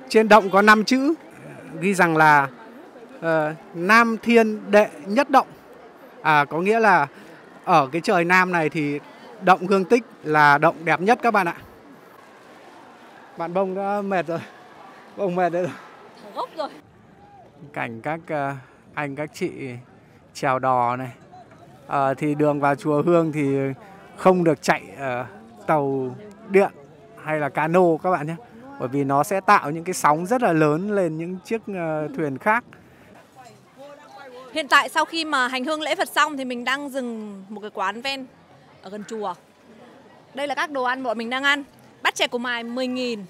Trên động có 5 chữ ghi rằng là Nam Thiên Đệ Nhất Động. Có nghĩa là ở cái trời Nam này thì động Hương Tích là động đẹp nhất các bạn ạ. Bạn Bông đã mệt rồi. Bông mệt rồi. Gốc rồi. Cảnh các anh các chị chèo đò này. Thì đường vào chùa Hương thì không được chạy tàu điện hay là cano các bạn nhé. Bởi vì nó sẽ tạo những cái sóng rất là lớn lên những chiếc thuyền khác. Hiện tại sau khi mà hành hương lễ Phật xong thì mình đang dừng một cái quán ven ở gần chùa. Đây là các đồ ăn bọn mình đang ăn. Bát chè củ mài 10.000.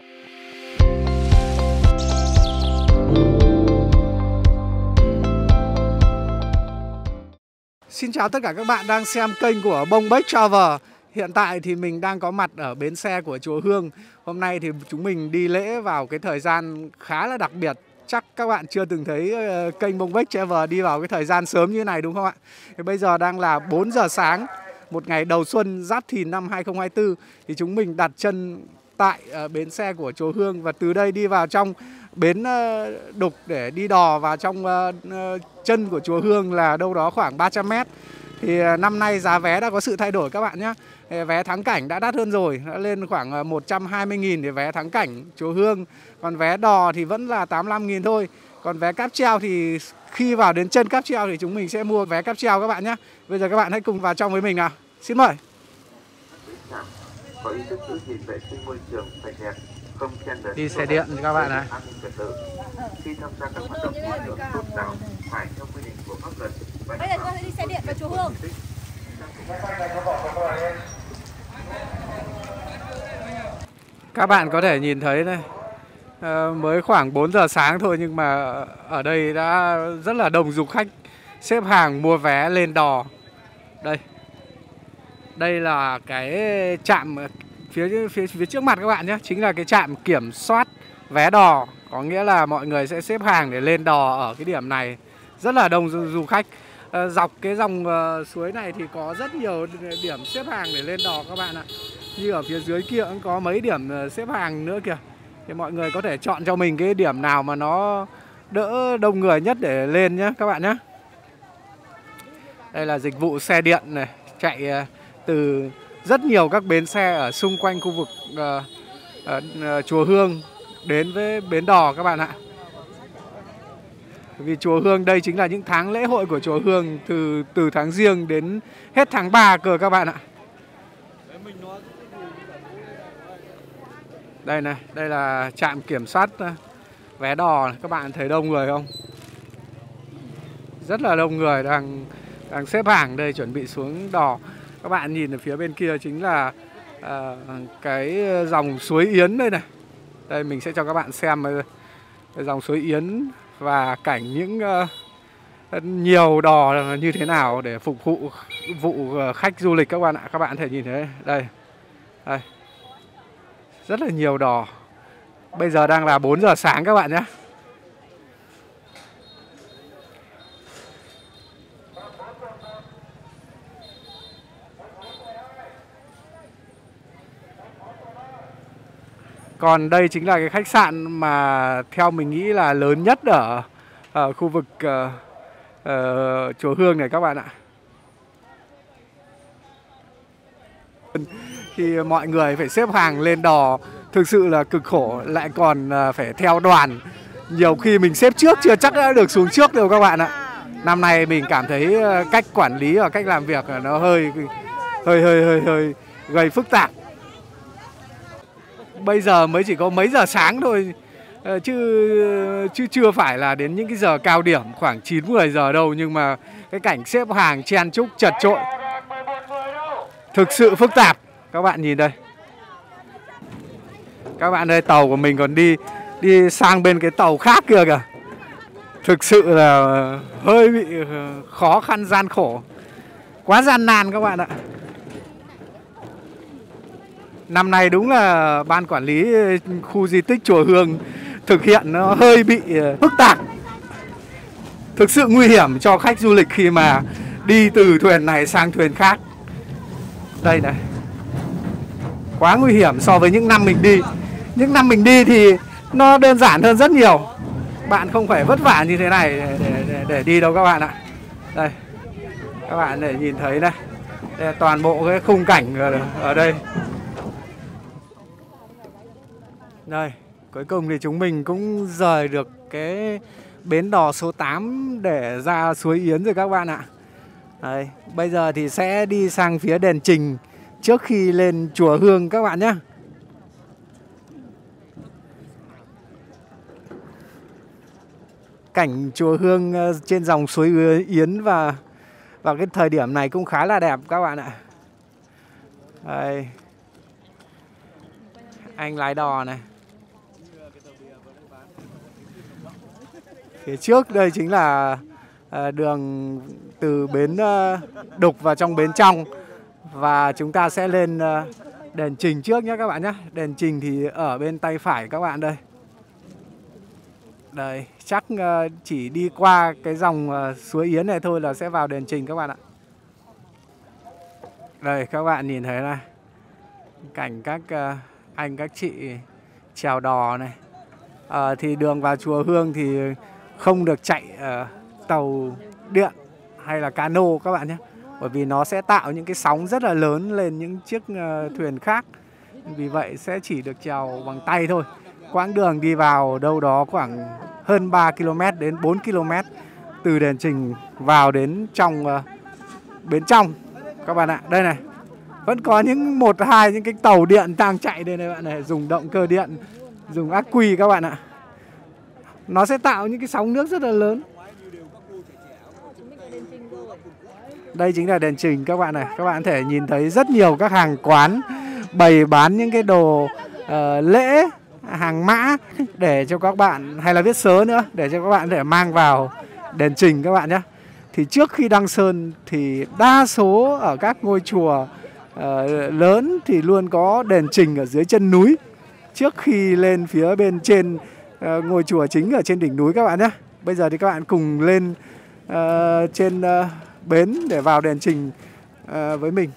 Xin chào tất cả các bạn đang xem kênh của Bông Bách Travel. Hiện tại thì mình đang có mặt ở bến xe của chùa Hương. Hôm nay thì chúng mình đi lễ vào cái thời gian khá là đặc biệt. Chắc các bạn chưa từng thấy kênh Bông Bách Travel đi vào cái thời gian sớm như thế này đúng không ạ? Thì bây giờ đang là 4 giờ sáng, một ngày đầu xuân Giáp Thìn năm 2024. Thì chúng mình đặt chân tại bến xe của chùa Hương. Và từ đây đi vào trong bến đục để đi đò vào trong chân của chùa Hương là đâu đó khoảng 300 mét. Thì năm nay giá vé đã có sự thay đổi các bạn nhé. Vé thắng cảnh đã đắt hơn rồi, đã lên khoảng 120.000 để vé thắng cảnh chùa Hương. Còn vé đò thì vẫn là 85.000 thôi. Còn vé cáp treo thì khi vào đến chân cáp treo thì chúng mình sẽ mua vé cáp treo các bạn nhé. Bây giờ các bạn hãy cùng vào trong với mình nào. Xin mời. Có ý thức giữ gìn vệ sinh môi trường sạch đẹp, không chen lấn đi xe điện các bạn ạ. Khi tham gia các hoạt động tín ngưỡng tôn giáo phải theo quy định của pháp luật. Bây giờ con sẽ đi xe điện vào chùa Hương. Các bạn có thể nhìn thấy này, mới khoảng 4 giờ sáng thôi nhưng mà ở đây đã rất là đông du khách xếp hàng mua vé lên đò. Đây là cái trạm phía trước mặt các bạn nhé, chính là cái trạm kiểm soát vé đò. Có nghĩa là mọi người sẽ xếp hàng để lên đò ở cái điểm này. Rất là đông du khách. Dọc cái dòng suối này thì có rất nhiều điểm xếp hàng để lên đò các bạn ạ. Như ở phía dưới kia cũng có mấy điểm xếp hàng nữa kìa. Thì mọi người có thể chọn cho mình cái điểm nào mà nó đỡ đông người nhất để lên nhé các bạn nhé. Đây là dịch vụ xe điện này, chạy từ rất nhiều các bến xe ở xung quanh khu vực chùa Hương đến với bến đò các bạn ạ. Vì chùa Hương đây chính là những tháng lễ hội của chùa Hương, từ tháng Giêng đến hết tháng 3 cơ các bạn ạ. Đây này, đây là trạm kiểm soát vé đò này. Các bạn thấy đông người không? Rất là đông người đang xếp hàng đây chuẩn bị xuống đò. Các bạn nhìn ở phía bên kia chính là cái dòng suối Yến đây này. Đây mình sẽ cho các bạn xem cái dòng suối Yến và cảnh những nhiều đò như thế nào để phục vụ khách du lịch các bạn ạ. Các bạn có thể nhìn thấy đây. Rất là nhiều đò. Bây giờ đang là 4 giờ sáng các bạn nhé. Còn đây chính là cái khách sạn mà theo mình nghĩ là lớn nhất ở khu vực chùa Hương này các bạn ạ. Khi mọi người phải xếp hàng lên đò thực sự là cực khổ, lại còn phải theo đoàn. Nhiều khi mình xếp trước chưa chắc đã được xuống trước đâu các bạn ạ. Năm nay mình cảm thấy cách quản lý và cách làm việc nó hơi gây phức tạp. Bây giờ mới chỉ có mấy giờ sáng thôi chứ chưa phải là đến những cái giờ cao điểm khoảng 9-10 giờ đâu, nhưng mà cái cảnh xếp hàng chen chúc chật chội thực sự phức tạp. Các bạn nhìn đây. Các bạn ơi, tàu của mình còn đi sang bên cái tàu khác kia kìa. Thực sự là hơi bị khó khăn gian khổ. Quá gian nan các bạn ạ. Năm nay đúng là ban quản lý khu di tích chùa Hương thực hiện nó hơi bị phức tạp. Thực sự nguy hiểm cho khách du lịch khi mà đi từ thuyền này sang thuyền khác. Đây này. Quá nguy hiểm so với những năm mình đi. Những năm mình đi thì nó đơn giản hơn rất nhiều. Bạn không phải vất vả như thế này để đi đâu các bạn ạ. Đây, các bạn để nhìn thấy này, đây là toàn bộ cái khung cảnh ở đây. Đây, cuối cùng thì chúng mình cũng rời được cái bến đò số 8 để ra suối Yến rồi các bạn ạ. Đây, bây giờ thì sẽ đi sang phía đền Trình trước khi lên chùa Hương các bạn nhé. Cảnh chùa Hương trên dòng suối Yến và vào cái thời điểm này cũng khá là đẹp các bạn ạ. Đây, anh lái đò này. Phía trước đây chính là đường từ bến Đục vào trong bến trong. Và chúng ta sẽ lên đền Trình trước nhé các bạn nhé. Đền Trình thì ở bên tay phải các bạn đây. Đây, chắc chỉ đi qua cái dòng suối Yến này thôi là sẽ vào đền Trình các bạn ạ. Đây, các bạn nhìn thấy này, cảnh các anh các chị chèo đò này. Thì đường vào chùa Hương thì không được chạy tàu điện hay là cano các bạn nhé. Bởi vì nó sẽ tạo những cái sóng rất là lớn lên những chiếc thuyền khác. Vì vậy sẽ chỉ được chèo bằng tay thôi. Quãng đường đi vào đâu đó khoảng hơn 3 km đến 4 km từ đền Trình vào đến trong bến trong các bạn ạ. Đây này, vẫn có những 1-2 những cái tàu điện đang chạy đây này bạn này, dùng động cơ điện, dùng ắc quy các bạn ạ. Nó sẽ tạo những cái sóng nước rất là lớn. Đây chính là đền Trình các bạn này. Các bạn có thể nhìn thấy rất nhiều các hàng quán bày bán những cái đồ lễ, hàng mã để cho các bạn, hay là viết sớ nữa, để cho các bạn có thể mang vào đền Trình các bạn nhé. Thì trước khi đăng sơn thì đa số ở các ngôi chùa lớn thì luôn có đền Trình ở dưới chân núi trước khi lên phía bên trên ngôi chùa chính ở trên đỉnh núi các bạn nhé. Bây giờ thì các bạn cùng lên trên bến để vào đền Trình với mình.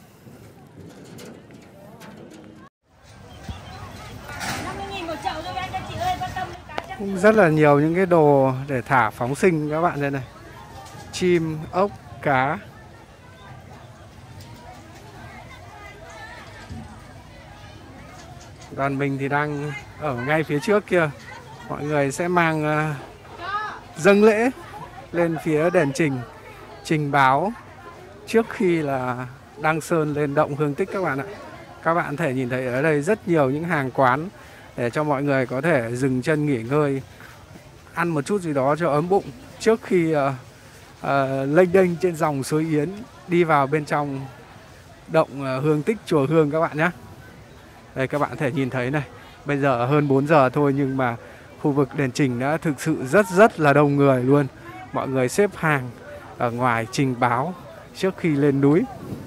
Cũng rất là nhiều những cái đồ để thả phóng sinh các bạn đây này. Chim, ốc, cá. Đoàn mình thì đang ở ngay phía trước kia. Mọi người sẽ mang dâng lễ lên phía đền Trình, trình báo trước khi là đăng sơn lên động Hương Tích các bạn ạ. Các bạn có thể nhìn thấy ở đây rất nhiều những hàng quán để cho mọi người có thể dừng chân nghỉ ngơi, ăn một chút gì đó cho ấm bụng trước khi lênh đênh trên dòng suối Yến đi vào bên trong động Hương Tích chùa Hương các bạn nhé. Đây, các bạn có thể nhìn thấy này, bây giờ hơn 4 giờ thôi nhưng mà khu vực đền Trình đã thực sự rất là đông người luôn. Mọi người xếp hàng ở ngoài trình báo trước khi lên núi.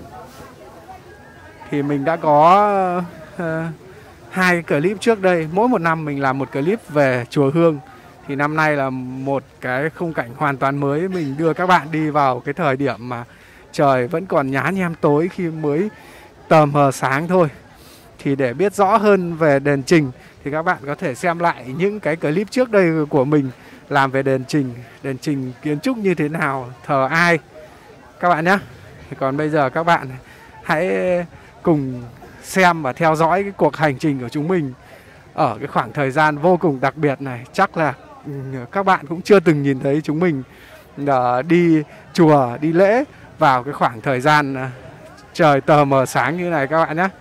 Thì mình đã có 2 clip trước đây, mỗi một năm mình làm một clip về chùa Hương. Thì năm nay là một cái khung cảnh hoàn toàn mới. Mình đưa các bạn đi vào cái thời điểm mà trời vẫn còn nhá nhem tối, khi mới tờ mờ sáng thôi. Thì để biết rõ hơn về đền Trình thì các bạn có thể xem lại những cái clip trước đây của mình làm về đền Trình. Đền Trình kiến trúc như thế nào, thờ ai các bạn nhé. Còn bây giờ các bạn hãy cùng xem và theo dõi cái cuộc hành trình của chúng mình ở cái khoảng thời gian vô cùng đặc biệt này. Chắc là các bạn cũng chưa từng nhìn thấy chúng mình đi chùa, đi lễ vào cái khoảng thời gian trời tờ mờ sáng như này các bạn nhé.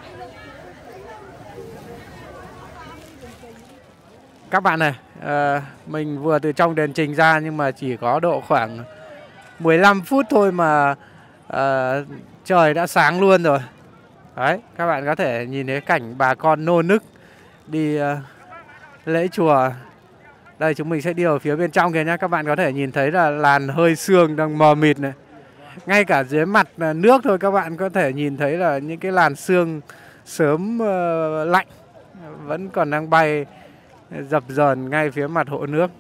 Các bạn này, mình vừa từ trong đền Trình ra nhưng mà chỉ có độ khoảng 15 phút thôi mà trời đã sáng luôn rồi. Đấy, các bạn có thể nhìn thấy cảnh bà con nô nức đi lễ chùa. Đây, chúng mình sẽ đi ở phía bên trong kìa nhé. Các bạn có thể nhìn thấy là làn hơi sương đang mờ mịt này. Ngay cả dưới mặt nước thôi các bạn có thể nhìn thấy là những cái làn sương sớm lạnh vẫn còn đang bay dập dờn ngay phía mặt hồ nước.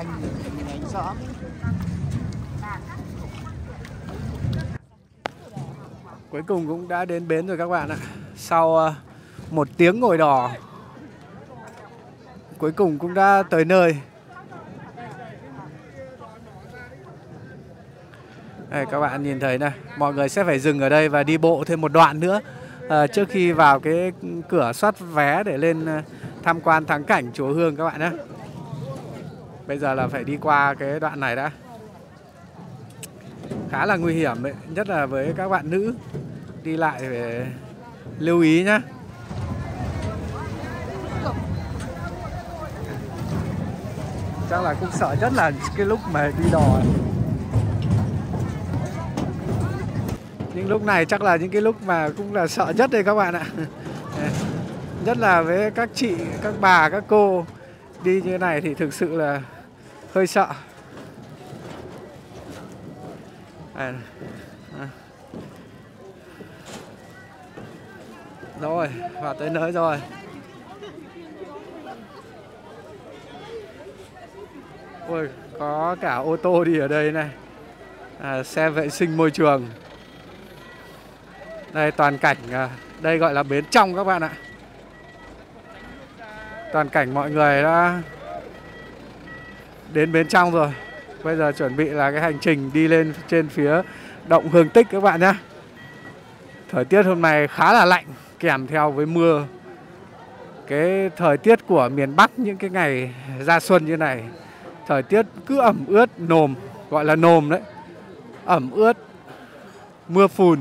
anh rõ. Cuối cùng cũng đã đến bến rồi các bạn ạ. Sau 1 tiếng ngồi đò, cuối cùng cũng đã tới nơi. Đây, các bạn nhìn thấy này, mọi người sẽ phải dừng ở đây và đi bộ thêm một đoạn nữa trước khi vào cái cửa soát vé để lên tham quan thắng cảnh chùa Hương các bạn nhé. Bây giờ là phải đi qua cái đoạn này đã. Khá là nguy hiểm đấy, nhất là với các bạn nữ đi lại phải lưu ý nhá. Chắc là cũng sợ nhất là cái lúc mà đi đò. Những lúc này chắc là những cái lúc mà cũng là sợ nhất đây các bạn ạ. Nhất là với các chị, các bà, các cô đi như thế này thì thực sự là hơi sợ. Rồi, vào tới nơi rồi. Ôi, có cả ô tô đi ở đây này. Xe vệ sinh môi trường. Đây toàn cảnh, đây gọi là bến trong các bạn ạ. Toàn cảnh mọi người đã đến bến trong rồi. Bây giờ chuẩn bị là cái hành trình đi lên trên phía động Hương Tích các bạn nhé. Thời tiết hôm nay khá là lạnh, kèm theo với mưa. Cái thời tiết của miền Bắc những cái ngày ra xuân như này, thời tiết cứ ẩm ướt nồm, gọi là nồm đấy. Ẩm ướt, mưa phùn.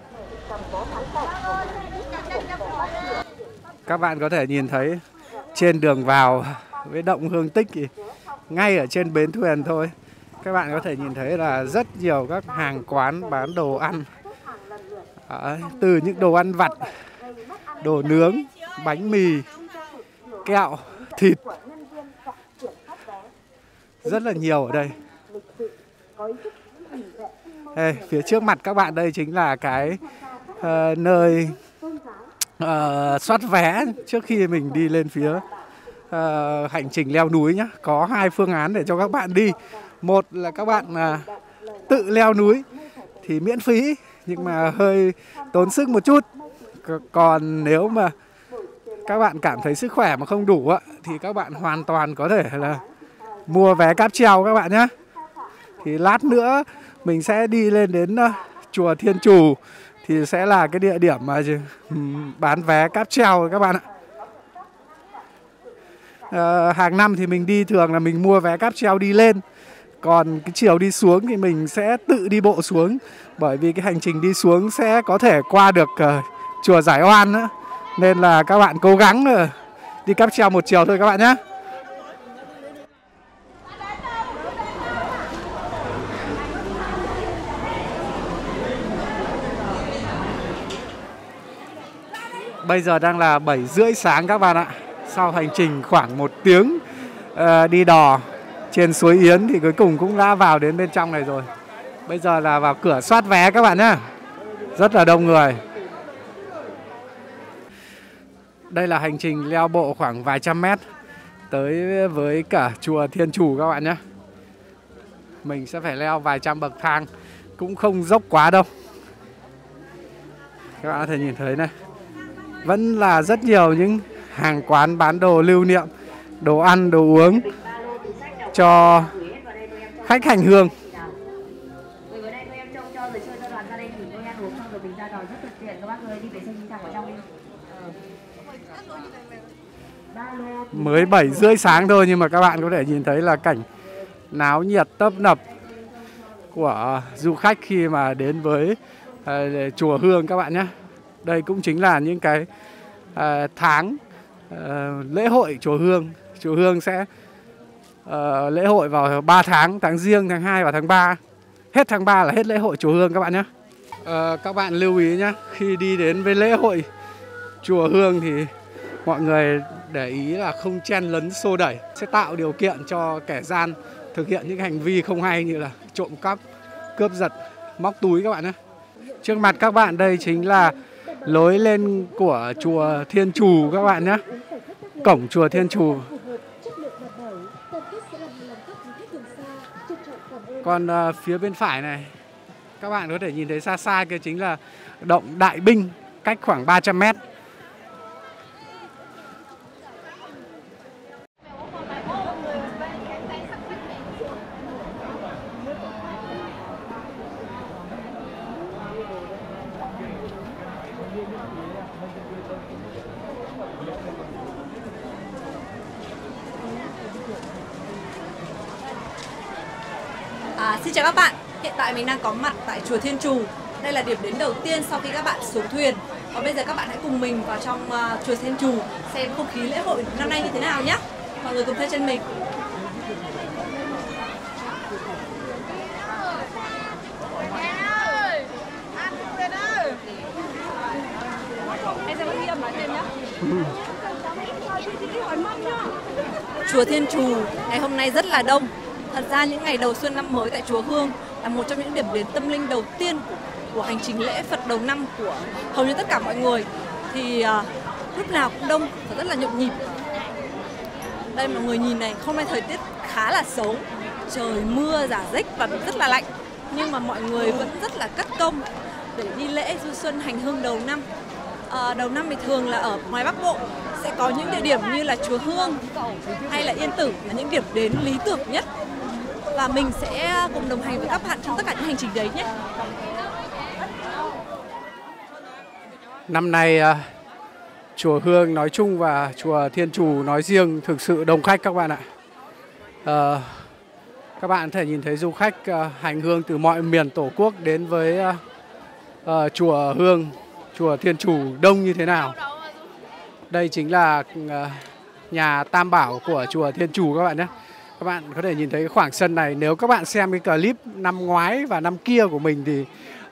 Các bạn có thể nhìn thấy trên đường vào với động Hương Tích thì ngay ở trên bến thuyền thôi, các bạn có thể nhìn thấy là rất nhiều các hàng quán bán đồ ăn. Từ những đồ ăn vặt, đồ nướng, bánh mì, kẹo, thịt, rất là nhiều ở đây. Đây, phía trước mặt các bạn đây chính là cái nơi soát vé trước khi mình đi lên phía hành trình leo núi nhé. Có 2 phương án để cho các bạn đi. Một là các bạn tự leo núi thì miễn phí nhưng mà hơi tốn sức một chút. Còn nếu mà các bạn cảm thấy sức khỏe mà không đủ thì các bạn hoàn toàn có thể là mua vé cáp treo các bạn nhé. Thì lát nữa mình sẽ đi lên đến chùa Thiên Trù thì sẽ là cái địa điểm mà bán vé cáp treo các bạn ạ. Hàng năm thì mình đi thường là mình mua vé cáp treo đi lên. Còn cái chiều đi xuống thì mình sẽ tự đi bộ xuống. Bởi vì cái hành trình đi xuống sẽ có thể qua được chùa Giải Oan nữa. Nên là các bạn cố gắng đi cáp treo một chiều thôi các bạn nhé. Bây giờ đang là 7:30 sáng các bạn ạ. Sau hành trình khoảng 1 tiếng đi đò trên suối Yến thì cuối cùng cũng đã vào đến bên trong này rồi. Bây giờ là vào cửa soát vé các bạn nhé. Rất là đông người. Đây là hành trình leo bộ khoảng vài trăm mét tới với cả chùa Thiên Trù các bạn nhé. Mình sẽ phải leo vài trăm bậc thang, cũng không dốc quá đâu. Các bạn có thể nhìn thấy này, vẫn là rất nhiều những hàng quán bán đồ lưu niệm, đồ ăn, đồ uống cho khách hành hương. Mới 7:30 sáng thôi nhưng mà các bạn có thể nhìn thấy là cảnh náo nhiệt tấp nập của du khách khi mà đến với chùa Hương các bạn nhé. Đây cũng chính là những cái tháng lễ hội chùa Hương. Chùa Hương sẽ lễ hội vào 3 tháng, tháng Giêng, tháng 2 và tháng 3. Hết tháng 3 là hết lễ hội chùa Hương các bạn nhé. Các bạn lưu ý nhé, khi đi đến với lễ hội chùa Hương thì mọi người để ý là không chen lấn xô đẩy, sẽ tạo điều kiện cho kẻ gian thực hiện những hành vi không hay như là trộm cắp, cướp giật, móc túi các bạn nhé. Trước mặt các bạn đây chính là lối lên của chùa Thiên Trù các bạn nhé. Cổng chùa Thiên Trù. Còn phía bên phải này, các bạn có thể nhìn thấy xa xa kia chính là động Đại Binh, cách khoảng 300 mét. Xin chào các bạn, hiện tại mình đang có mặt tại chùa Thiên Trù. Đây là điểm đến đầu tiên sau khi các bạn xuống thuyền. Và bây giờ các bạn hãy cùng mình vào trong chùa Thiên Trù xem không khí lễ hội năm nay như thế nào nhé. Mọi người cùng theo chân mình. Chùa Thiên Trù ngày hôm nay rất là đông. Thật ra những ngày đầu xuân năm mới tại chùa Hương là một trong những điểm đến tâm linh đầu tiên của hành trình lễ Phật đầu năm của hầu như tất cả mọi người. Thì lúc nào cũng đông và rất là nhộn nhịp. Đây mọi người nhìn này, hôm nay thời tiết khá là xấu, trời mưa rả rích và rất là lạnh. Nhưng mà mọi người vẫn rất là cất công để đi lễ du xuân hành hương đầu năm. Đầu năm thì thường là ở ngoài Bắc Bộ sẽ có những địa điểm như là chùa Hương hay là Yên Tử là những điểm đến lý tưởng nhất. Và mình sẽ cùng đồng hành với các bạn trong tất cả những hành trình đấy nhé. Năm nay chùa Hương nói chung và chùa Thiên Trù nói riêng thực sự đông khách các bạn ạ. Các bạn có thể nhìn thấy du khách hành hương từ mọi miền Tổ quốc đến với chùa Hương, chùa Thiên Trù đông như thế nào. Đây chính là nhà Tam Bảo của chùa Thiên Trù các bạn nhé. Các bạn có thể nhìn thấy khoảng sân này, nếu các bạn xem cái clip năm ngoái và năm kia của mình thì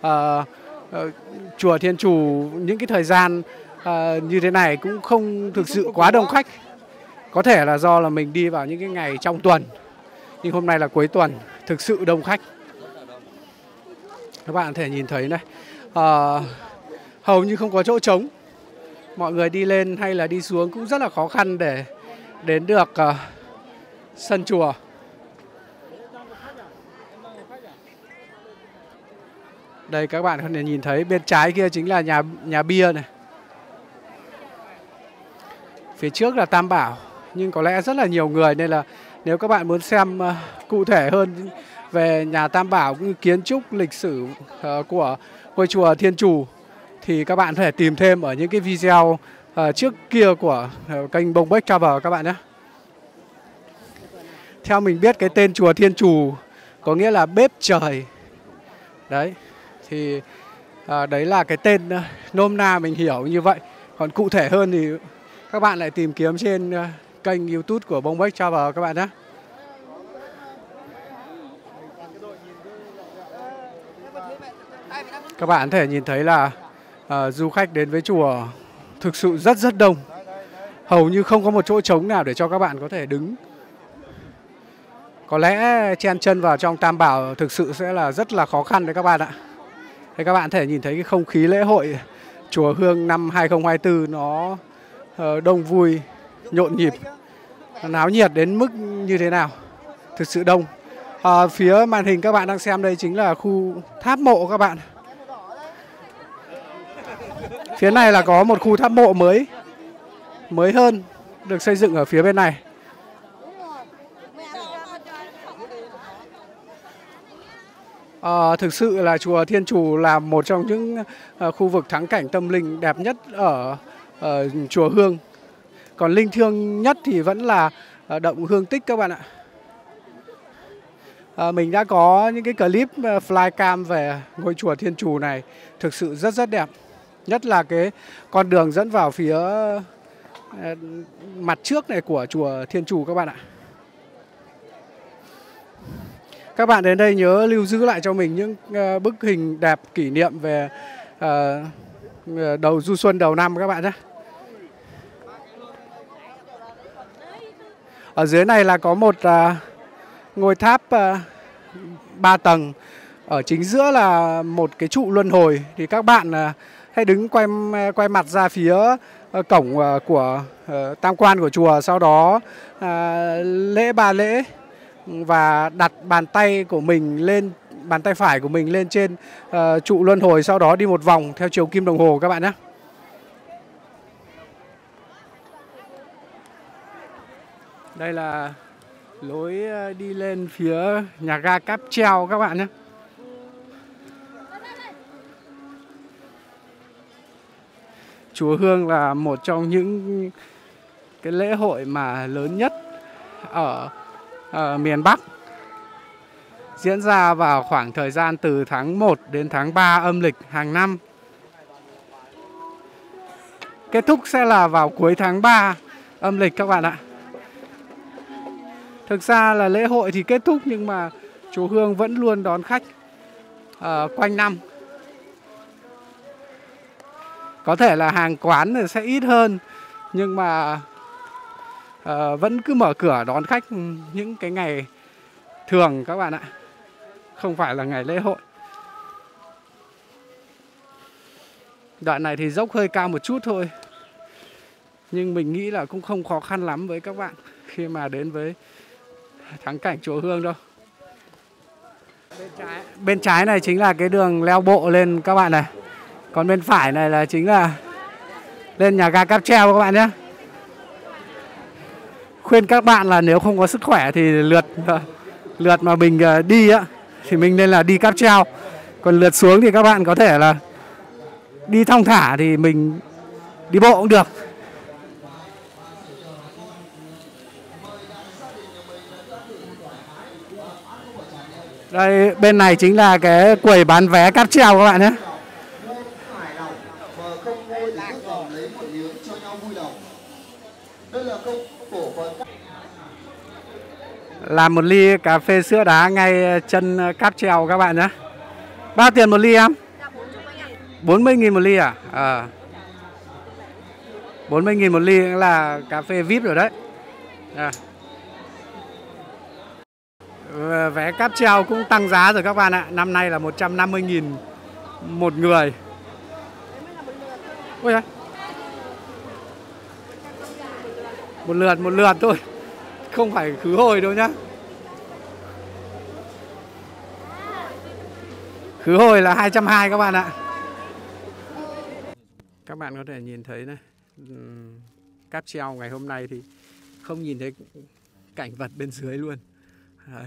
chùa Thiên Trù những cái thời gian như thế này cũng không thực sự quá đông khách. Có thể là do là mình đi vào những cái ngày trong tuần, nhưng hôm nay là cuối tuần, thực sự đông khách. Các bạn có thể nhìn thấy này, hầu như không có chỗ trống. Mọi người đi lên hay là đi xuống cũng rất là khó khăn để đến được sân chùa. Đây các bạn có thể nhìn thấy bên trái kia chính là nhà bia này. Phía trước là Tam Bảo, nhưng có lẽ rất là nhiều người nên là nếu các bạn muốn xem cụ thể hơn về nhà Tam Bảo cũng như kiến trúc lịch sử của ngôi chùa Thiên Trù thì các bạn có thể tìm thêm ở những cái video trước kia của kênh Bông Bách Travel các bạn nhé. Theo mình biết cái tên chùa Thiên Trù có nghĩa là bếp trời. Đấy, thì đấy là cái tên nôm na mình hiểu như vậy. Còn cụ thể hơn thì các bạn lại tìm kiếm trên kênh YouTube của Bông Bách Travel các bạn nhé. Các bạn có thể nhìn thấy là du khách đến với chùa thực sự rất đông. Hầu như không có một chỗ trống nào để cho các bạn có thể đứng. Có lẽ chen chân vào trong Tam Bảo thực sự sẽ là rất là khó khăn đấy các bạn ạ. Thế các bạn có thể nhìn thấy cái không khí lễ hội chùa Hương năm 2024 nó đông vui, nhộn nhịp, náo nhiệt đến mức như thế nào. Thực sự đông. Phía màn hình các bạn đang xem đây chính là khu tháp mộ các bạn. Phía này là có một khu tháp mộ mới hơn, được xây dựng ở phía bên này. Thực sự là chùa Thiên Trù là một trong những khu vực thắng cảnh tâm linh đẹp nhất ở chùa Hương. Còn linh thiêng nhất thì vẫn là động Hương Tích các bạn ạ. Mình đã có những cái clip flycam về ngôi chùa Thiên Trù này, thực sự rất đẹp. Nhất là cái con đường dẫn vào phía mặt trước này của chùa Thiên Trù các bạn ạ. Các bạn đến đây nhớ lưu giữ lại cho mình những bức hình đẹp kỷ niệm về đầu du xuân đầu năm các bạn nhé. Ở dưới này là có một ngôi tháp 3 tầng. Ở chính giữa là một cái trụ luân hồi. Thì các bạn hãy đứng quay mặt ra phía cổng của tam quan của chùa, sau đó lễ 3 lễ và đặt bàn tay của mình lên, bàn tay phải của mình lên trên trụ luân hồi, sau đó đi một vòng theo chiều kim đồng hồ các bạn nhé. Đây là lối đi lên phía nhà ga Cáp Treo các bạn nhé. Chùa Hương là một trong những cái lễ hội mà lớn nhất ở miền Bắc, diễn ra vào khoảng thời gian từ tháng 1 đến tháng 3 âm lịch hàng năm. Kết thúc sẽ là vào cuối tháng 3 âm lịch các bạn ạ. Thực ra là lễ hội thì kết thúc nhưng mà chùa Hương vẫn luôn đón khách quanh năm. Có thể là hàng quán thì sẽ ít hơn nhưng mà vẫn cứ mở cửa đón khách những cái ngày thường các bạn ạ. Không phải là ngày lễ hội. Đoạn này thì dốc hơi cao một chút thôi, nhưng mình nghĩ là cũng không khó khăn lắm với các bạn khi mà đến với thắng cảnh chùa Hương đâu. Bên trái này chính là cái đường leo bộ lên các bạn này. Còn bên phải này là chính là lên nhà ga Cáp Treo các bạn nhé. Khuyên các bạn là nếu không có sức khỏe thì lượt mà mình đi á thì mình nên là đi Cáp Treo. Còn lượt xuống thì các bạn có thể là đi thong thả thì mình đi bộ cũng được. Đây, bên này chính là cái quầy bán vé Cáp Treo các bạn nhé. Làm một ly cà phê sữa đá ngay chân Cáp Treo các bạn nhé. Bao tiền một ly em? 40.000 một ly à? 40.000 một ly là cà phê VIP rồi đấy. Vé Cáp Treo cũng tăng giá rồi các bạn ạ. Năm nay là 150.000 một người. Ôi à. Một lượt thôi, không phải khứ hồi đâu nhá. Khứ hồi là 220 các bạn ạ. Các bạn có thể nhìn thấy này, Cáp Treo ngày hôm nay thì không nhìn thấy cảnh vật bên dưới luôn. Đấy.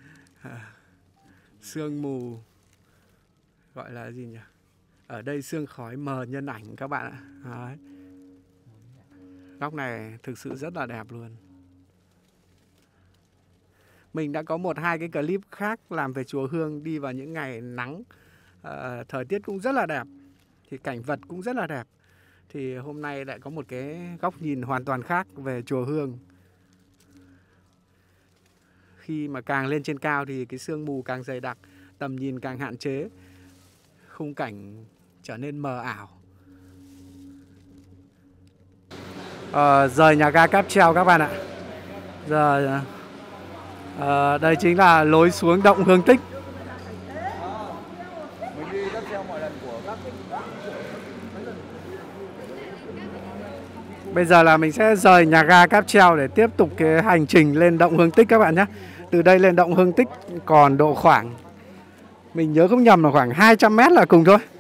Sương mù, gọi là gì nhỉ? Ở đây sương khói mờ nhân ảnh các bạn ạ. Đấy. Góc này thực sự rất là đẹp luôn. Mình đã có 1-2 cái clip khác làm về chùa Hương đi vào những ngày nắng, thời tiết cũng rất là đẹp, thì cảnh vật cũng rất là đẹp. Thì hôm nay lại có một cái góc nhìn hoàn toàn khác về chùa Hương. Khi mà càng lên trên cao thì cái sương mù càng dày đặc, tầm nhìn càng hạn chế, khung cảnh trở nên mờ ảo. Rời nhà ga Cáp Treo các bạn ạ. Giờ đây chính là lối xuống động Hương Tích. Bây giờ là mình sẽ rời nhà ga Cáp Treo để tiếp tục cái hành trình lên động Hương Tích các bạn nhé. Từ đây lên động Hương Tích còn độ khoảng, mình nhớ không nhầm là khoảng 200 mét là cùng thôi.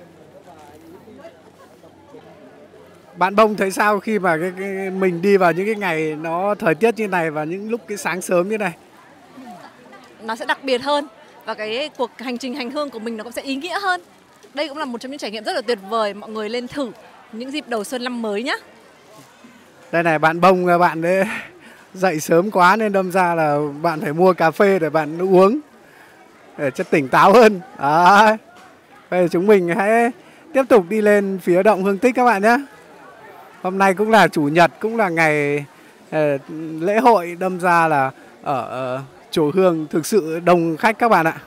Bạn Bông thấy sao khi mà mình đi vào những cái ngày nó thời tiết như này và những lúc cái sáng sớm như này? Nó sẽ đặc biệt hơn và cái cuộc hành trình hành hương của mình nó cũng sẽ ý nghĩa hơn. Đây cũng là một trong những trải nghiệm rất là tuyệt vời, mọi người lên thử những dịp đầu xuân năm mới nhé. Đây này, bạn Bông, bạn ấy dậy sớm quá nên đâm ra là bạn phải mua cà phê để bạn uống để cho tỉnh táo hơn. Đấy. Bây giờ chúng mình hãy tiếp tục đi lên phía động Hương Tích các bạn nhé. Hôm nay cũng là chủ nhật, cũng là ngày lễ hội, đâm ra là ở chùa Hương thực sự đông khách các bạn ạ.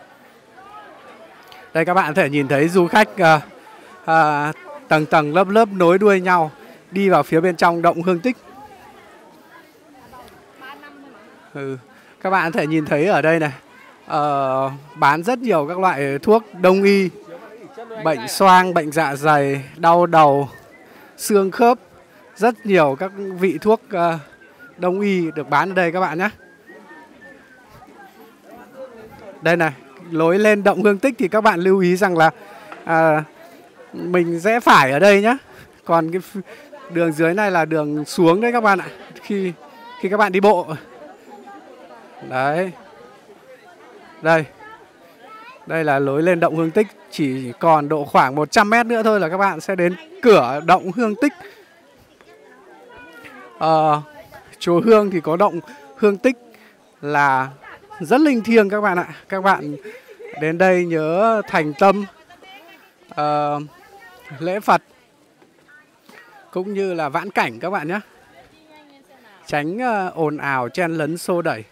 Đây các bạn có thể nhìn thấy du khách tầng tầng lớp lớp nối đuôi nhau đi vào phía bên trong động Hương Tích. Các bạn có thể nhìn thấy ở đây này, bán rất nhiều các loại thuốc đông y, bệnh xoang, bệnh dạ dày, đau đầu, xương khớp, rất nhiều các vị thuốc đông y được bán ở đây các bạn nhé. Đây này, lối lên động Hương Tích thì các bạn lưu ý rằng là mình rẽ phải ở đây nhé. Còn cái đường dưới này là đường xuống đấy các bạn ạ. Khi các bạn đi bộ. Đấy. Đây là lối lên động Hương Tích. Chỉ còn độ khoảng 100 mét nữa thôi là các bạn sẽ đến cửa động Hương Tích. Chùa Hương thì có động Hương Tích là rất linh thiêng các bạn ạ. Các bạn đến đây nhớ thành tâm lễ Phật cũng như là vãn cảnh các bạn nhé. Tránh ồn ào chen lấn xô đẩy.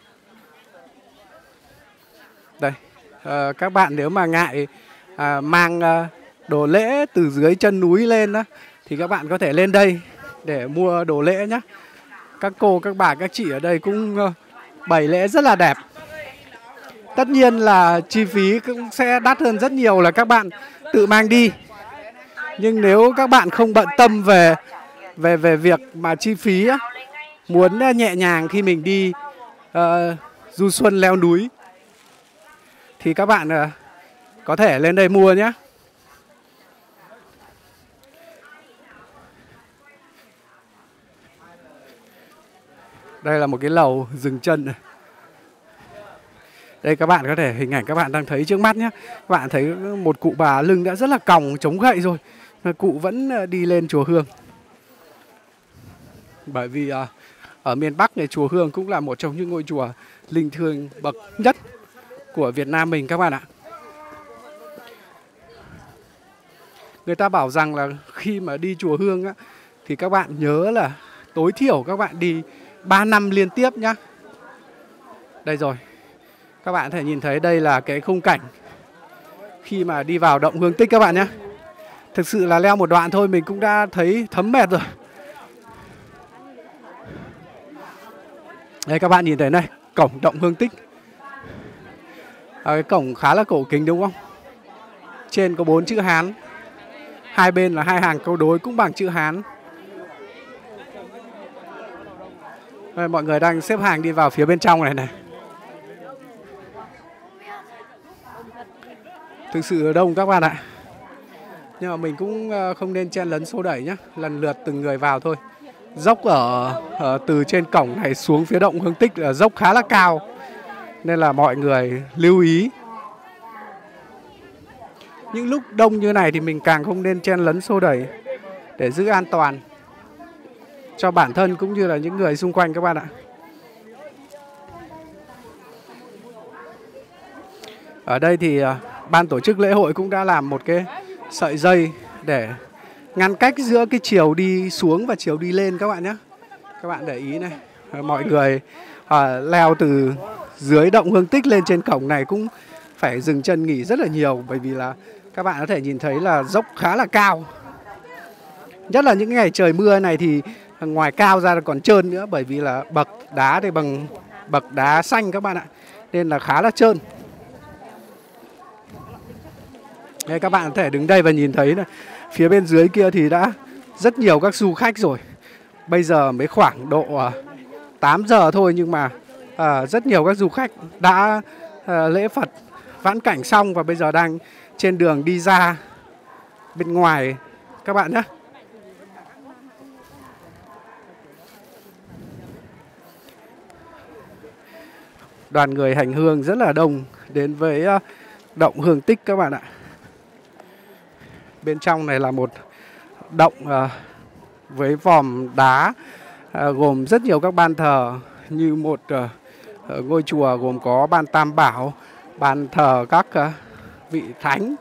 Đây, các bạn nếu mà ngại mang đồ lễ từ dưới chân núi lên đó, thì các bạn có thể lên đây để mua đồ lễ nhé. Các cô, các bà, các chị ở đây cũng bày lễ rất là đẹp. Tất nhiên là chi phí cũng sẽ đắt hơn rất nhiều là các bạn tự mang đi. Nhưng nếu các bạn không bận tâm về việc mà chi phí á, muốn nhẹ nhàng khi mình đi du xuân leo núi thì các bạn có thể lên đây mua nhé. Đây là một cái lầu dừng chân này. Đây các bạn có thể hình ảnh các bạn đang thấy trước mắt nhé. Các bạn thấy một cụ bà lưng đã rất là còng chống gậy rồi mà cụ vẫn đi lên chùa Hương. Bởi vì ở miền Bắc này chùa Hương cũng là một trong những ngôi chùa linh thiêng bậc nhất của Việt Nam mình các bạn ạ. Người ta bảo rằng là khi mà đi chùa Hương á, thì các bạn nhớ là tối thiểu các bạn đi 3 năm liên tiếp nhá. Đây rồi. Các bạn có thể nhìn thấy đây là cái khung cảnh khi mà đi vào động Hương Tích các bạn nhé. Thực sự là leo một đoạn thôi mình cũng đã thấy thấm mệt rồi. Đây các bạn nhìn thấy này, cổng động Hương Tích. Cái cổng khá là cổ kính đúng không? Trên có 4 chữ Hán. Hai bên là 2 hàng câu đối cũng bằng chữ Hán. Đây, mọi người đang xếp hàng đi vào phía bên trong này này. Thực sự đông các bạn ạ. Nhưng mà mình cũng không nên chen lấn xô đẩy nhé. Lần lượt từng người vào thôi. Dốc ở từ trên cổng này xuống phía động Hương Tích là dốc khá là cao. Nên là mọi người lưu ý. Những lúc đông như này thì mình càng không nên chen lấn xô đẩy để giữ an toàn cho bản thân cũng như là những người xung quanh các bạn ạ. Ở đây thì ban tổ chức lễ hội cũng đã làm một cái sợi dây để ngăn cách giữa cái chiều đi xuống và chiều đi lên các bạn nhé. Các bạn để ý này, mọi người leo từ dưới động Hương Tích lên trên cổng này cũng phải dừng chân nghỉ rất là nhiều. Bởi vì là các bạn có thể nhìn thấy là dốc khá là cao. Nhất là những ngày trời mưa này thì ngoài cao ra còn trơn nữa. Bởi vì là bậc đá thì bằng bậc đá xanh các bạn ạ. Nên là khá là trơn. Đây, các bạn có thể đứng đây và nhìn thấy này, phía bên dưới kia thì đã rất nhiều các du khách rồi. Bây giờ mới khoảng độ 8 giờ thôi nhưng mà rất nhiều các du khách đã lễ Phật vãn cảnh xong và bây giờ đang trên đường đi ra bên ngoài các bạn nhé. Đoàn người hành hương rất là đông đến với động Hương Tích các bạn ạ. Bên trong này là một động với vòm đá gồm rất nhiều các ban thờ, như một ngôi chùa gồm có ban Tam Bảo, ban thờ các vị thánh.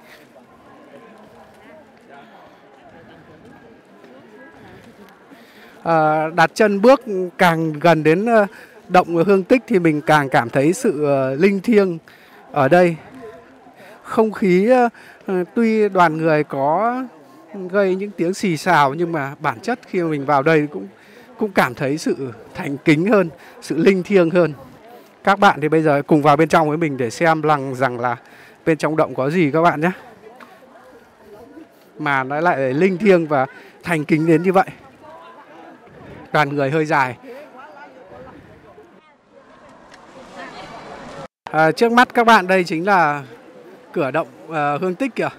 Đặt chân bước càng gần đến động Hương Tích thì mình càng cảm thấy sự linh thiêng ở đây. Không khí tuy đoàn người có gây những tiếng xì xào nhưng mà bản chất khi mà mình vào đây cũng cảm thấy sự thành kính hơn, sự linh thiêng hơn. Các bạn thì bây giờ cùng vào bên trong với mình để xem rằng là bên trong động có gì các bạn nhé. Mà nó lại linh thiêng và thành kính đến như vậy. đoàn người hơi dài. Trước mắt các bạn đây chính là cửa động Hương Tích kìa.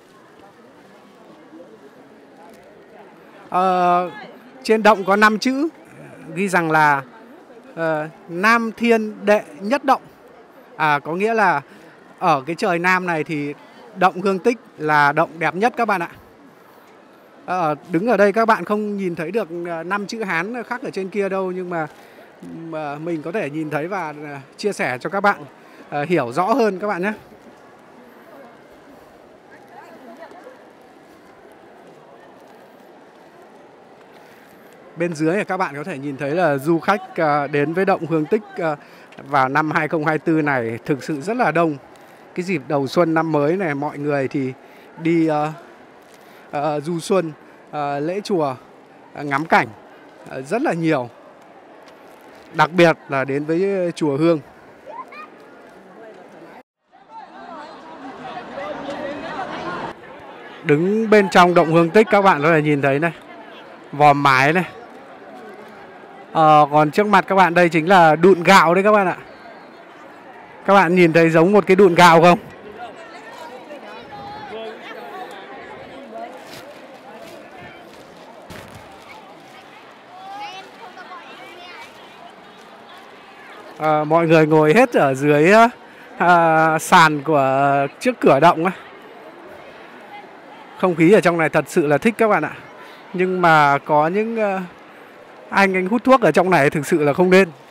Trên động có 5 chữ ghi rằng là Nam Thiên Đệ Nhất Động. Có nghĩa là ở cái trời Nam này thì động Hương Tích là động đẹp nhất các bạn ạ. Đứng ở đây các bạn không nhìn thấy được 5 chữ Hán khắc ở trên kia đâu, nhưng mà mình có thể nhìn thấy và chia sẻ cho các bạn hiểu rõ hơn các bạn nhé. Bên dưới thì các bạn có thể nhìn thấy là du khách đến với động Hương Tích vào năm 2024 này thực sự rất là đông. Cái dịp đầu xuân năm mới này mọi người thì đi du xuân, lễ chùa, ngắm cảnh rất là nhiều. Đặc biệt là đến với chùa Hương. Đứng bên trong động Hương Tích các bạn có thể nhìn thấy này, vòm mái này. Còn trước mặt các bạn đây chính là đụn gạo đấy các bạn ạ. Các bạn nhìn thấy giống một cái đụn gạo không? Mọi người ngồi hết ở dưới sàn của trước cửa động ấy. Không khí ở trong này thật sự là thích các bạn ạ. Nhưng mà có những anh hút thuốc ở trong này thực sự là không nên.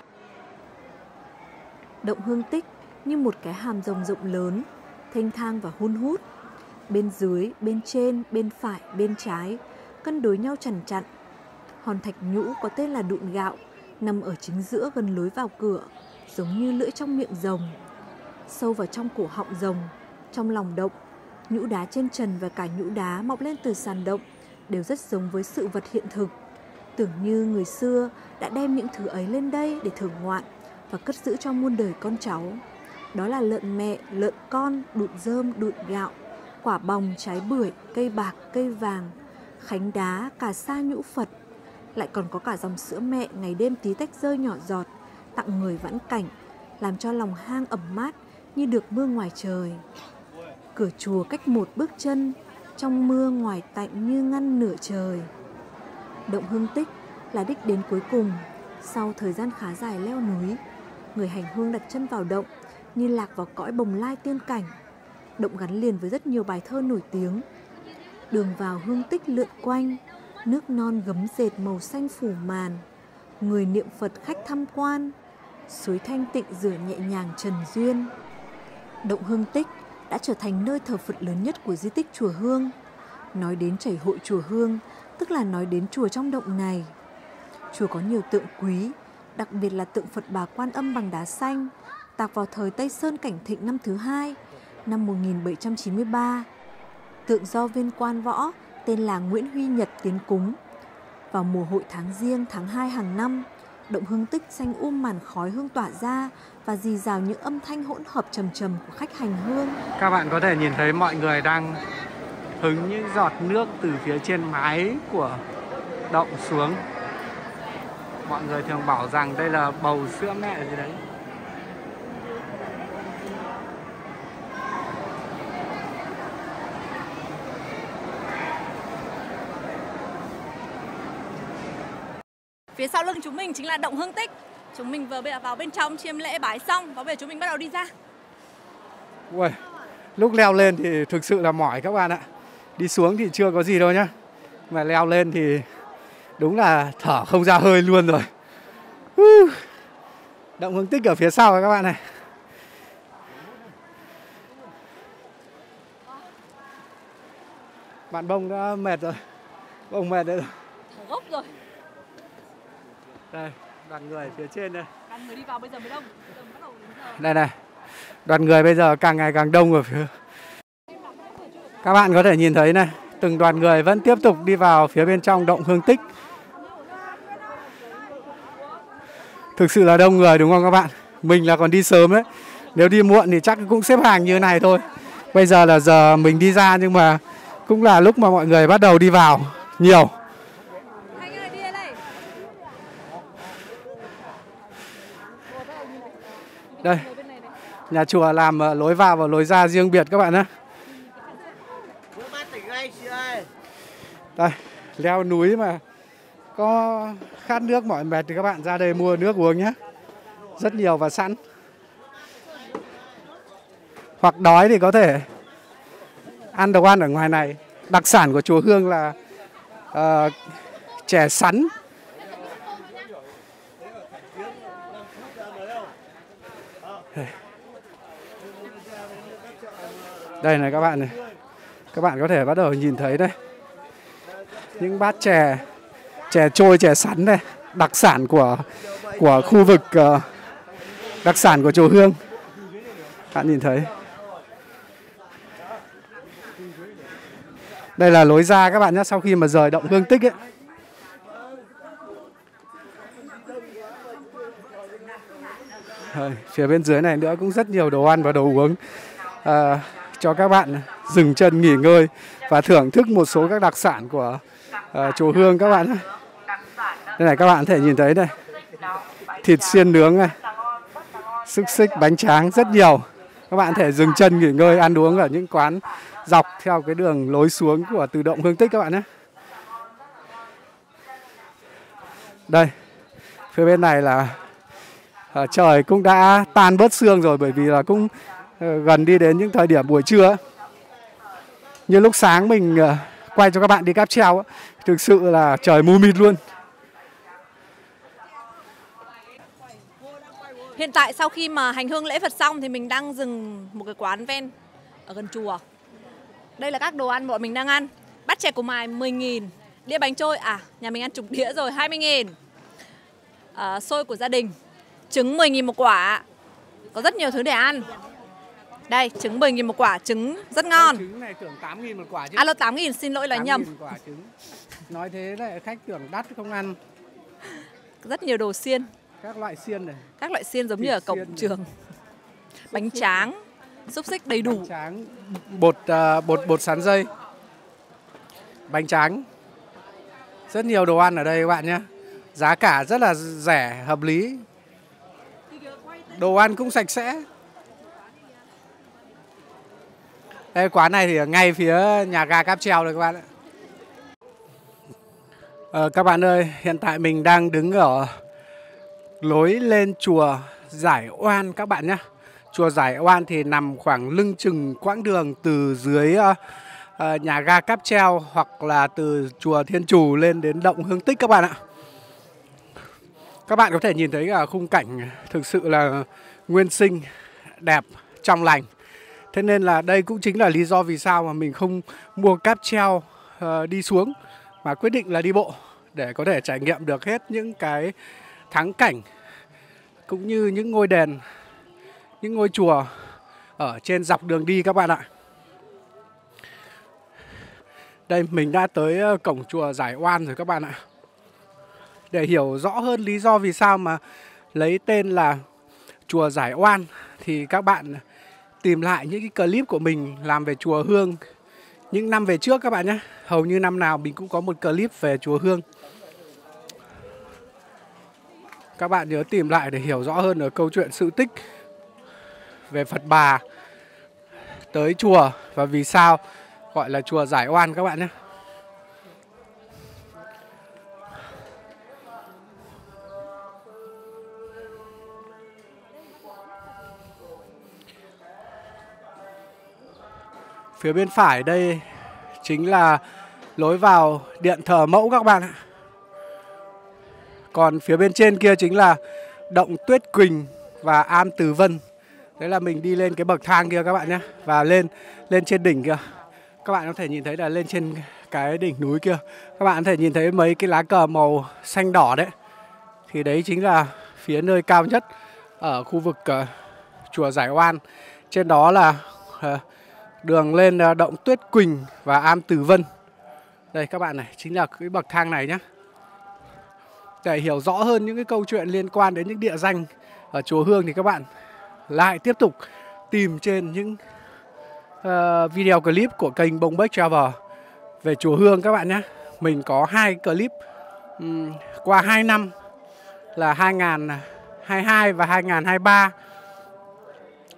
Động Hương Tích như một cái hàm rồng rộng lớn, thênh thang và hun hút. Bên dưới, bên trên, bên phải, bên trái cân đối nhau chằn chặn. Hòn thạch nhũ có tên là đụn gạo nằm ở chính giữa gần lối vào cửa, giống như lưỡi trong miệng rồng. Sâu vào trong cổ họng rồng, trong lòng động, nhũ đá trên trần và cả nhũ đá mọc lên từ sàn động đều rất giống với sự vật hiện thực. Tưởng như người xưa đã đem những thứ ấy lên đây để thưởng ngoạn và cất giữ cho muôn đời con cháu. Đó là lợn mẹ, lợn con, đụn rơm, đụn gạo, quả bòng, trái bưởi, cây bạc, cây vàng, khánh đá, cà sa nhũ Phật. Lại còn có cả dòng sữa mẹ ngày đêm tí tách rơi nhỏ giọt, tặng người vãn cảnh, làm cho lòng hang ẩm mát như được mưa ngoài trời. Cửa chùa cách một bước chân, trong mưa ngoài tạnh như ngăn nửa trời. Động Hương Tích là đích đến cuối cùng. Sau thời gian khá dài leo núi, người hành hương đặt chân vào động như lạc vào cõi bồng lai tiên cảnh. Động gắn liền với rất nhiều bài thơ nổi tiếng. Đường vào Hương Tích lượn quanh, nước non gấm dệt màu xanh phủ màn. Người niệm Phật khách tham quan, suối thanh tịnh rửa nhẹ nhàng trần duyên. Động Hương Tích đã trở thành nơi thờ Phật lớn nhất của di tích chùa Hương. Nói đến chảy hội chùa Hương, tức là nói đến chùa trong động này. Chùa có nhiều tượng quý, đặc biệt là tượng Phật Bà Quan Âm bằng đá xanh, tạc vào thời Tây Sơn Cảnh Thịnh năm thứ 2, năm 1793. Tượng do viên quan võ tên là Nguyễn Huy Nhật tiến cúng. Vào mùa hội tháng Giêng tháng 2 hàng năm, động Hương Tích xanh màn khói hương tỏa ra và rì rào những âm thanh hỗn hợp trầm trầm của khách hành hương. Các bạn có thể nhìn thấy mọi người đang hứng những giọt nước từ phía trên mái của động xuống. Mọi người thường bảo rằng đây là bầu sữa mẹ gì đấy. Phía sau lưng chúng mình chính là động Hương Tích. Chúng mình vừa vào bên trong chiêm lễ bái xong và bây giờ chúng mình bắt đầu đi ra. Ui, lúc leo lên thì thực sự là mỏi các bạn ạ. Đi xuống thì chưa có gì đâu nhá. Mà leo lên thì đúng là thở không ra hơi luôn rồi. Động Hương Tích ở phía sau các bạn này. Bạn Bông đã mệt rồi. Bông mệt đấy rồi. Thở gốc rồi. Đây, đoàn người phía trên đây. Đoàn người đi vào bây giờ mới đông. Đây này. Đoàn người bây giờ càng ngày càng đông ở phía. Các bạn có thể nhìn thấy này, từng đoàn người vẫn tiếp tục đi vào phía bên trong động Hương Tích. Thực sự là đông người đúng không các bạn? Mình là còn đi sớm đấy. Nếu đi muộn thì chắc cũng xếp hàng như này thôi. Bây giờ là giờ mình đi ra nhưng mà cũng là lúc mà mọi người bắt đầu đi vào nhiều. Đây, nhà chùa làm lối vào và lối ra riêng biệt các bạn nhé. Đây, leo núi mà có khát nước mỏi mệt thì các bạn ra đây mua nước uống nhé. Rất nhiều và sẵn. Hoặc đói thì có thể ăn đồ ăn ở ngoài này. Đặc sản của chùa Hương là chè sắn. Đây này các bạn này. Các bạn có thể bắt đầu nhìn thấy đây. Những bát chè, chè trôi, chè sắn này, đặc sản của khu vực, đặc sản của chùa Hương. Bạn nhìn thấy. Đây là lối ra các bạn nhé, sau khi mà rời động Hương Tích ấy. Phía bên dưới này nữa cũng rất nhiều đồ ăn và đồ uống cho các bạn dừng chân nghỉ ngơi và thưởng thức một số các đặc sản của chùa Hương các bạn. Đây này, các bạn có thể nhìn thấy đây, thịt xiên nướng này, xúc xích, bánh tráng, rất nhiều. Các bạn có thể dừng chân nghỉ ngơi ăn uống ở những quán dọc theo cái đường lối xuống của từ động Hương Tích các bạn nhé. Đây, phía bên này là trời cũng đã tan bớt sương rồi, bởi vì là cũng gần đi đến những thời điểm buổi trưa. Như lúc sáng mình quay cho các bạn đi cáp treo, thực sự là trời mù mịt luôn. Hiện tại sau khi mà hành hương lễ Phật xong thì mình đang dừng một cái quán ven ở gần chùa. Đây là các đồ ăn bọn mình đang ăn. Bát chè củ mài 10.000, đĩa bánh trôi, nhà mình ăn chục đĩa rồi, 20.000. Xôi của gia đình, trứng 10.000 một quả. Có rất nhiều thứ để ăn. Đây, trứng 10.000 một quả, trứng rất ngon. Trứng này tưởng 8.000 một quả chứ. Là 8.000, xin lỗi là nhầm. Quả trứng. Nói thế lại khách tưởng đắt không ăn. Rất nhiều đồ xiên. Các loại xiên này. Các loại xiên giống như ở cổng trường. Bánh tráng, xúc xích đầy đủ. Bánh tráng, bột sắn dây. Bánh tráng. Rất nhiều đồ ăn ở đây các bạn nhé. Giá cả rất là rẻ, hợp lý. Đồ ăn cũng sạch sẽ. Đây, quán này thì ngay phía nhà ga cáp treo rồi các bạn ạ. Các bạn ơi, hiện tại mình đang đứng ở lối lên chùa Giải Oan các bạn nhé. Chùa Giải Oan thì nằm khoảng lưng chừng quãng đường từ dưới nhà ga cáp treo hoặc là từ chùa Thiên Trù lên đến động Hương Tích các bạn ạ. Các bạn có thể nhìn thấy là khung cảnh thực sự là nguyên sinh, đẹp, trong lành. Thế nên là đây cũng chính là lý do vì sao mà mình không mua cáp treo đi xuống, mà quyết định là đi bộ để có thể trải nghiệm được hết những cái thắng cảnh cũng như những ngôi đền, những ngôi chùa ở trên dọc đường đi các bạn ạ. Đây, mình đã tới cổng chùa Giải Oan rồi các bạn ạ. Để hiểu rõ hơn lý do vì sao mà lấy tên là chùa Giải Oan thì các bạn tìm lại những cái clip của mình làm về chùa Hương những năm về trước các bạn nhé. Hầu như năm nào mình cũng có một clip về chùa Hương. Các bạn nhớ tìm lại để hiểu rõ hơn ở câu chuyện sự tích về Phật Bà tới chùa và vì sao gọi là chùa Giải Oan các bạn nhé. Phía bên phải đây chính là lối vào điện thờ mẫu các bạn ạ. Còn phía bên trên kia chính là động Tuyết Quỳnh và am Từ Vân. Đấy là mình đi lên cái bậc thang kia các bạn nhé. Và lên trên đỉnh kia. Các bạn có thể nhìn thấy là lên trên cái đỉnh núi kia. Các bạn có thể nhìn thấy mấy cái lá cờ màu xanh đỏ đấy. Thì đấy chính là phía nơi cao nhất ở khu vực chùa Giải Oan. Trên đó là đường lên động Tuyết Quỳnh và am Từ Vân. Đây các bạn này, chính là cái bậc thang này nhé. Để hiểu rõ hơn những cái câu chuyện liên quan đến những địa danh ở chùa Hương thì các bạn lại tiếp tục tìm trên những video clip của kênh Bông Bách Travel về chùa Hương các bạn nhé. Mình có 2 clip qua 2 năm là 2022 và 2023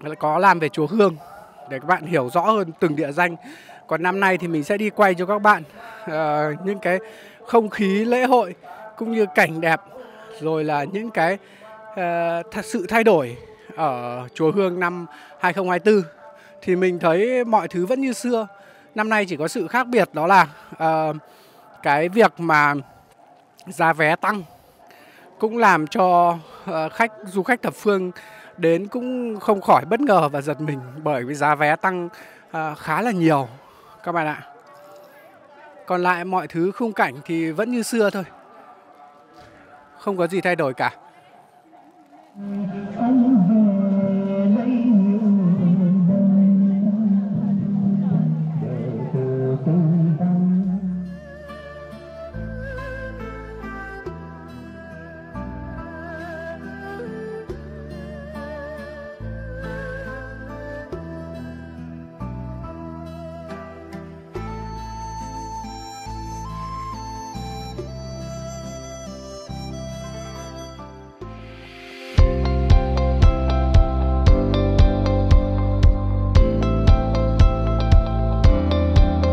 có làm về chùa Hương để các bạn hiểu rõ hơn từng địa danh. Còn năm nay thì mình sẽ đi quay cho các bạn những cái không khí lễ hội cũng như cảnh đẹp, rồi là những cái sự thay đổi ở chùa Hương năm 2024. Thì mình thấy mọi thứ vẫn như xưa. Năm nay chỉ có sự khác biệt đó là cái việc mà giá vé tăng cũng làm cho du khách thập phương đến cũng không khỏi bất ngờ và giật mình, bởi vì giá vé tăng khá là nhiều các bạn ạ. Còn lại mọi thứ khung cảnh thì vẫn như xưa thôi, không có gì thay đổi cả.